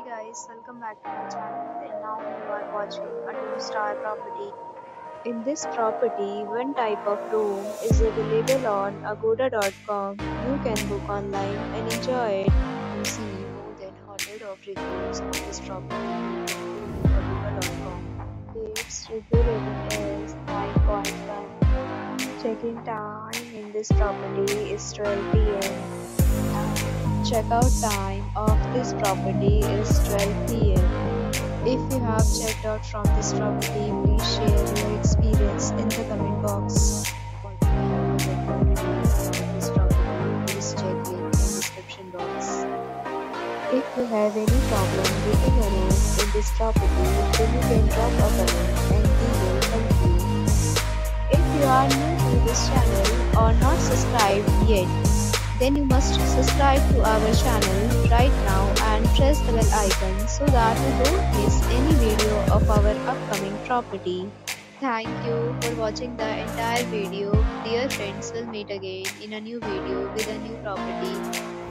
guys, welcome back to my channel and now you are watching a 2-star property. In this property, one type of room is available on agoda.com. You can book online and enjoy it. You see more than 100 of reviews of this property on agoda.com. Its review rating is 9.1. Check-in time in this property is 12 p.m. Checkout time of this property is 12 p.m. If you have checked out from this property, please share your experience in the comment box. For the details of this property, please check link in description box. If you have any problem booking a room in this property, then you can drop a comment and we will help you. If you are new to this channel or not subscribed yet, then you must subscribe to our channel right now and press the bell icon so that you don't miss any video of our upcoming property. Thank you for watching the entire video. Dear friends, will meet again in a new video with a new property.